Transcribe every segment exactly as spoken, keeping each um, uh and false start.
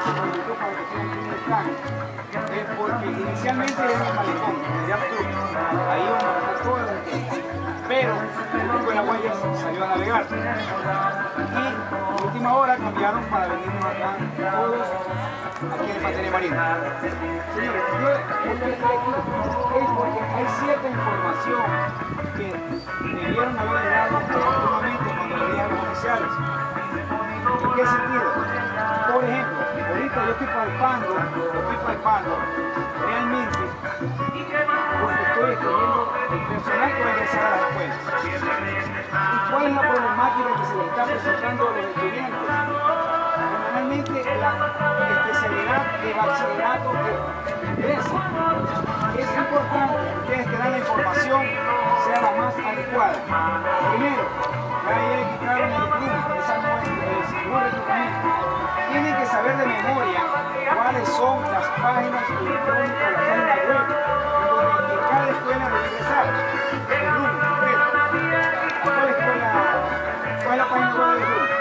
solicitud para que tengan un plan. Eh, porque inicialmente era en el malecón, en el Yacht Club, ahí iban a matar todas las escuelas. Pero el grupo de la Guaya salió a navegar. Y a última hora cambiaron para venirnos acá todos aquí en materia marina. Señores, yo lo que les aquí es porque hay cierta información que debieron haber dado oportunamente cuando le dieron a los oficiales. ¿En qué sentido? Por ejemplo, ahorita yo estoy palpando, estoy palpando realmente porque estoy escogiendo el personal que va a ingresar a las escuelas. ¿Y cuál es la problemática que se le está presentando a los estudiantes? Normalmente la especialidad de bachillerato que ingresa. Es importante que ustedes que dan la información sea la más adecuada. Primero, ya le quitaron el club, esa no es el segundo reclutamiento. Tienen que saber de memoria cuáles son las páginas electrónicas, las páginas web, donde en cada escuela debe ingresar. El R U M, ¿cuál escuela, cuál es la página web del R U M?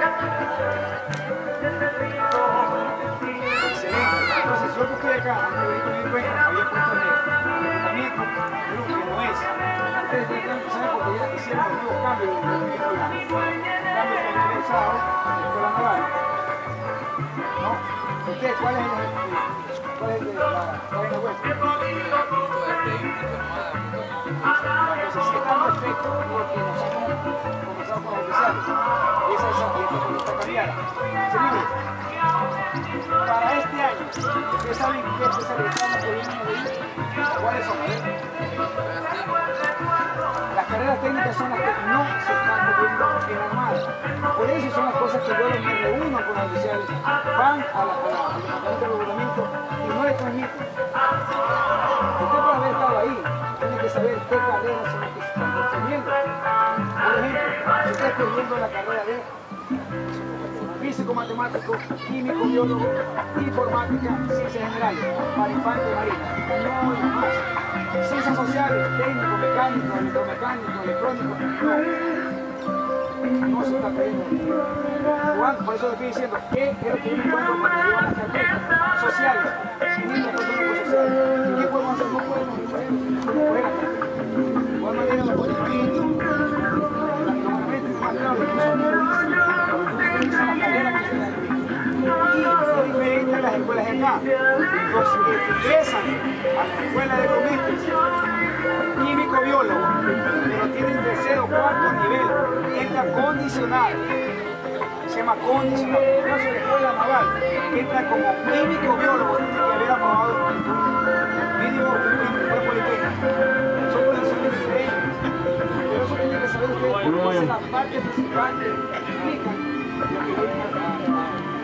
Excelente. Entonces, yo que estoy acá, antes de venir con mi cuenta, había puesto en el reclutamiento, R U M, que no es. Ustedes tienen que saber porque ya hicieron el nuevo cambio del currículum. Cambio generalizado en la escuela naval. ¿No? ¿Usted cuál es el, cuál es el de la página web? Entonces, si está perfecto, porque nosotros comenzamos con los oficiales. Y esa es la que está cambiada. Señores, para este año, ¿ustedes saben qué especializaciones que vienen de ahí? ¿Cuáles son? Las carreras técnicas son las que no se están cubriendo en la Armada. Por eso son las cosas que yo me reúno con los oficiales, van a la, a la, al departamento de regulamiento y no les transmiten. Usted puede haber estado ahí, tiene que saber qué carreras son las que se están construyendo. Por ejemplo, si usted está viendo la carrera de físico, matemático, químico, biólogo, informática, ciencias generales, para infantes y marina. No hay más. Ciencias sociales, técnico, mecánico, electromecánico, electrónico, no. No se está creyendo. Juan, por eso le estoy diciendo, ¿qué es lo que yo me encuentro cuando llevo las carpetas sociales? Niños, personas sociales. ¿Qué podemos hacer? No podemos recoger la carpeta. De igual manera, la política y el normalmente es más claro, incluso no lo dicen. Utilizan las carreras que se dan. Y es diferente a las escuelas de acá. Los que ingresan a la escuela de comestres, químico biólogo, pero tienen tercero o cuarto nivel, entra condicionado. Se llama condicionado. En el caso de la escuela naval, entra como químico biólogo, tiene que haber aprobado el mínimo de politécnico. Son condiciones diferentes. Pero eso tienen que saber ustedes porque esa es la parte principal que explican lo que vienen a